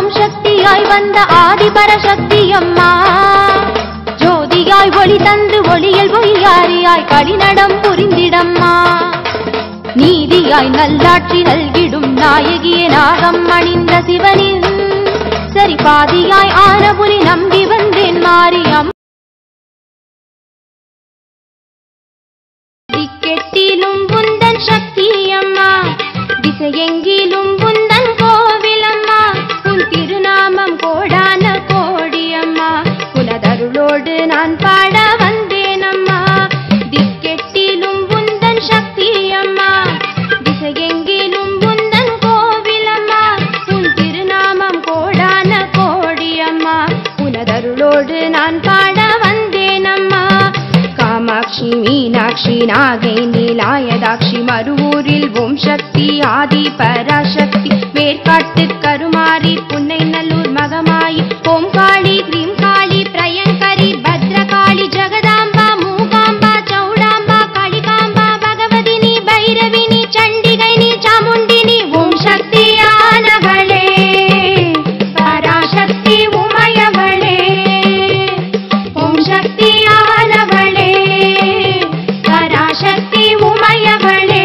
ஓம் சக்தியாய் வந்த ஆதிபரசக்தி அம்மா, ஜோதியாய் ஒளி தந்து ஒளியில் பொய்யாரியாய் களிநடம் புரிந்திடம்மா, நீதியாய் நல்லாட்சி நல்கிடும் நாயகியே நாகம் அணிந்த சிவனின் சரிபாதியாய் ஆனபுரி நம்பி வந்தேன் மாரியம். திக்கெட்டிலும் புந்தன் சக்தி அம்மா, திசையெங்கிலும் புந்தன் கோவிலம்மா, உன் திருநாமம் கோடான கோடியம்மா, குலதருளோடு நான் பாட வந்தேன் அம்மா. திக்கெட்டிலும் புந்தன் சக்தி அம்மா, திசையெங்கிலும் புந்தன் கோவிலம்மா, உன் திருநாமம் கோடான கோடியம்மா, குலதருளோடு நான் பாட வந்தேன் அம்மா. காமாட்சி மீனாட்சி நாகை நீலாயதாட்சி மருவூரில் ஓம் சக்தி ஆதி பராசக்தி, மேற்காட்டு கருமாரி புன்னை நல்லூர் மகமாயி ஓம் காளி கிரீம் காளி பிரயங்கரி பத்ரகாளி ஜெகதாம்பா மூகாம்பா சௌடாம்பா காளிகாம்பா பகவதினி பைரவினி சண்டிகைனி சாமுண்டினி ஓம் சக்தியானவளே பராசக்தி உமையவளே, ஓம் சக்தியானவளே பராசக்தி உமையவளே.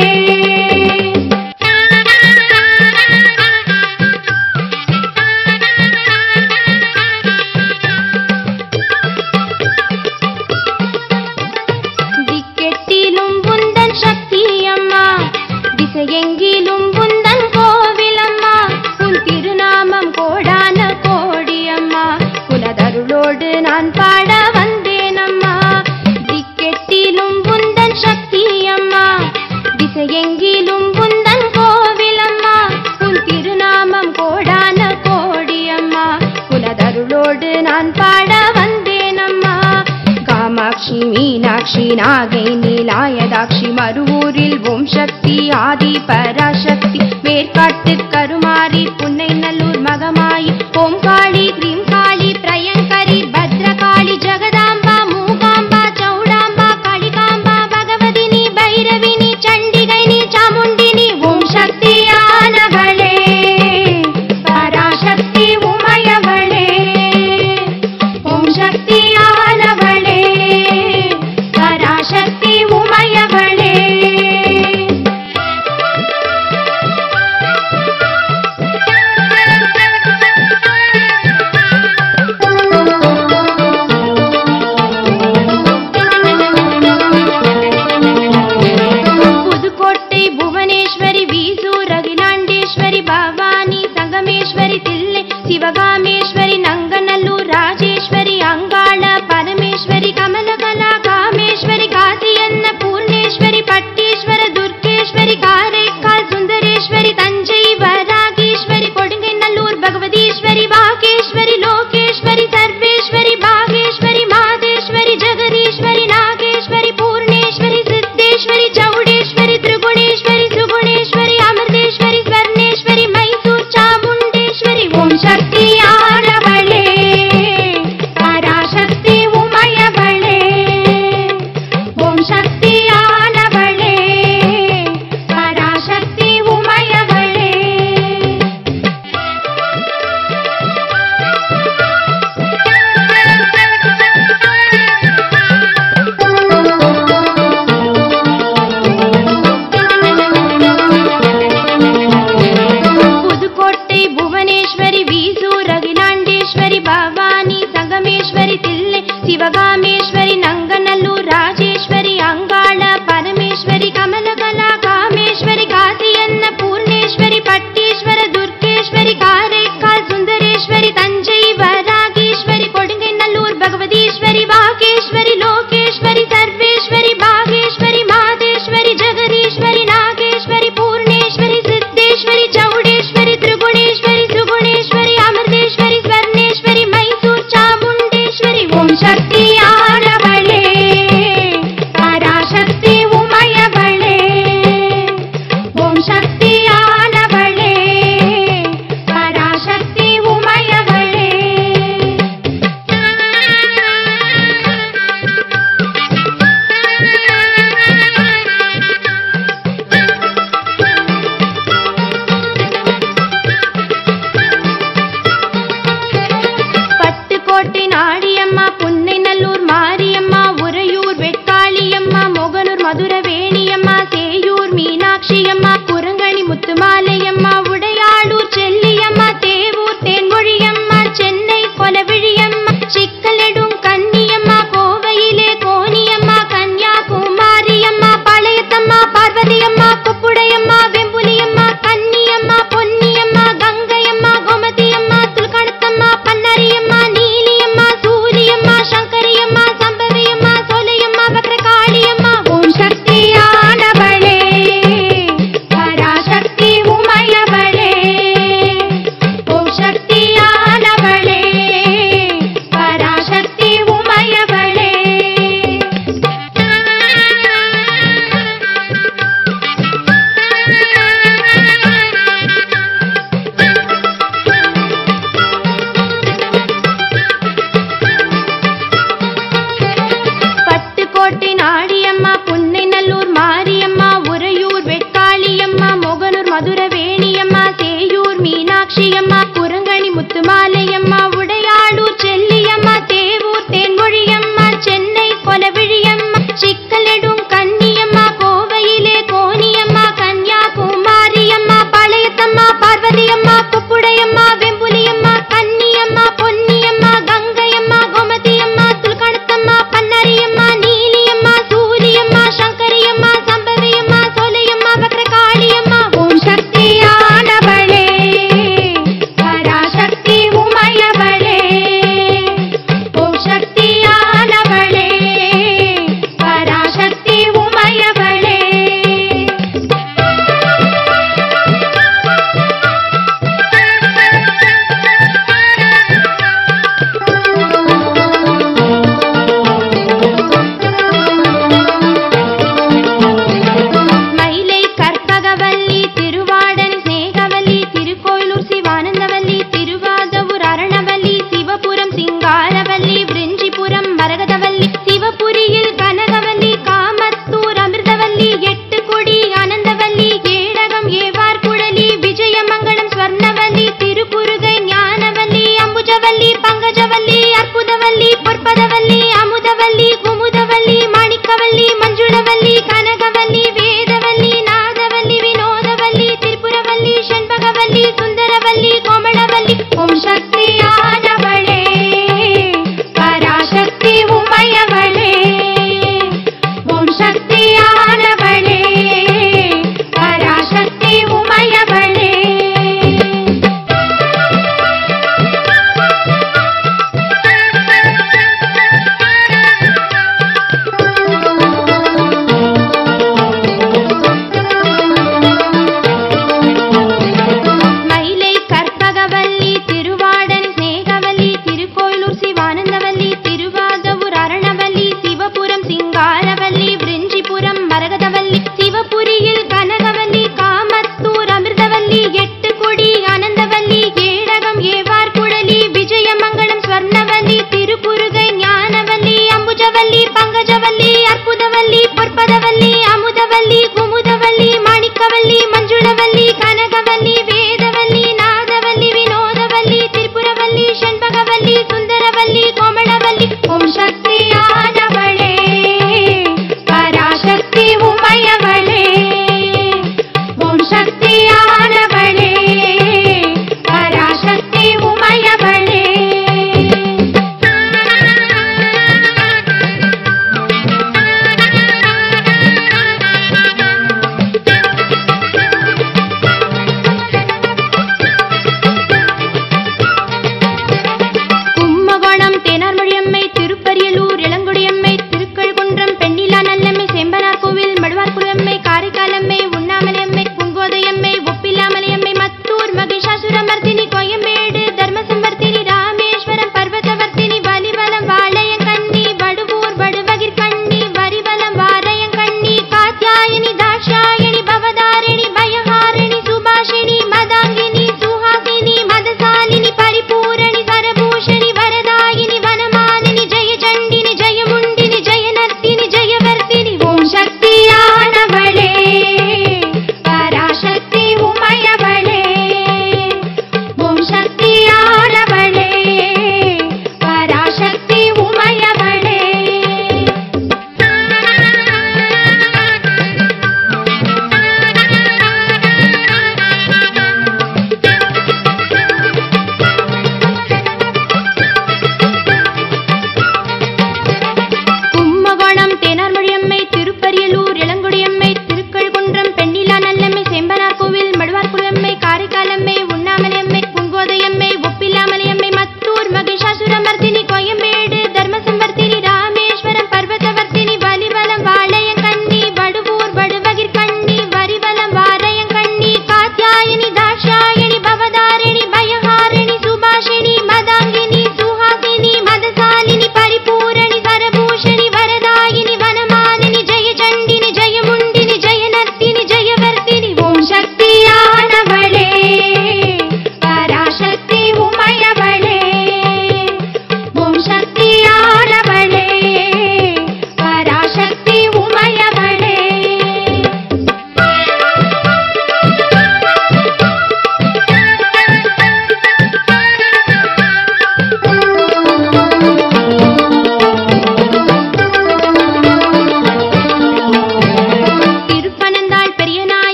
திக்கெட்டிலும் புந்தன் சக்தி அம்மா, திசையெங்கிலும் புந்தன் கோவிலம்மா, உன் திருநாமம் கோடான கோடியம்மா, குலதருளோடு நான் பாட வந்தேன் அம்மா. திக்கெட்டிலும் புந்தன் சக்தி அம்மா, திசையெங்கிலும் புந்தன் கோவிலம்மா, உன் திருநாமம் கோடான கோடியம்மா, குலதருளோடு நான் பாட வந்தேன் அம்மா. காமாட்சி மீனாட்சி நாகை நீலாயதாட்சி மருவூரில் ஓம் சக்தி ஆதி பராசக்தி, மேற்காட்டு கருமாரி புன்னை நல்லூர் மகமாயி ஓம் காளி கிரீம் காளி பிரயங்கரி பத்ரகாளி ஜெகதாம்பா மூகாம்பா சௌடாம்பா காளிகாம்பா பகவதினி பைரவினி சண்டிகைனி சாமுண்டினி ஓம் சக்தியானவளே பராசக்தி உமையவளே, ஓம் சக்தியானவளே பராசக்தி உமையவளே.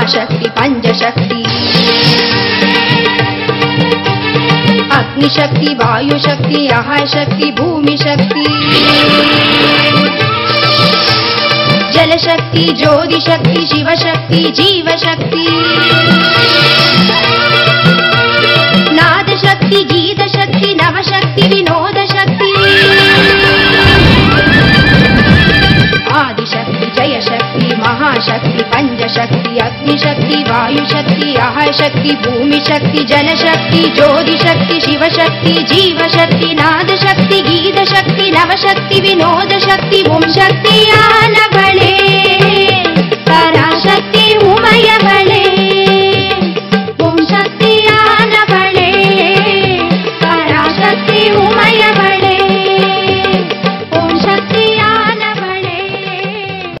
महाशक्ति पंचशक्ति अग्निशक्ति वायुशक्ति आहारशक्ति भूमिशक्ति जलशक्ति ज्योतिशक्ति शिवशक्ति जीवशक्ति नादशक्ति गीतशक्ति नवशक्ति विनोदशक्ति आदिशक्ति जयशक्ति महाशक्ति पंचशक्ति अग्निशक्ति वायुशक्ति आहारशक्ति भूमिशक्ति जलशक्ति ज्योतिशक्ति शिवशक्ति जीवशक्ति नादशक्ति गीतशक्ति नवशक्ति विनोदशक्ति ओम शक्ति आनवळे पराशक्ति उमयवळे